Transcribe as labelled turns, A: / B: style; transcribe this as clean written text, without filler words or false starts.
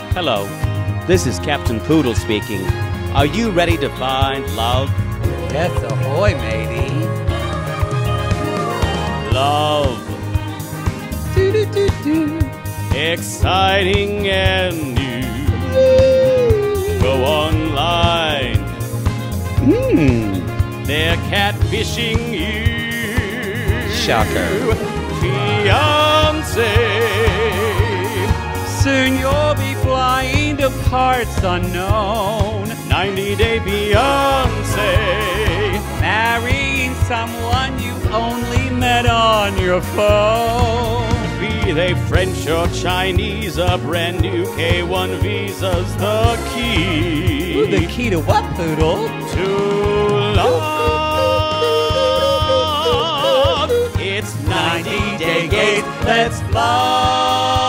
A: Hello, this is Captain Poodle speaking. Are you ready to find love?
B: Yes, ahoy, matey.
A: Love. Exciting and new. Go online. They're catfishing you.
B: Shocker.
A: Fiancé.
B: Soon you'll be flying to parts unknown.
A: 90-day Fiancé.
B: Marrying someone you only met on your phone.
A: Be they French or Chinese, a brand new K1 visa's the key.
B: Ooh, the key to what, Poodle?
A: To love. It's 90-day gates. Let's fly.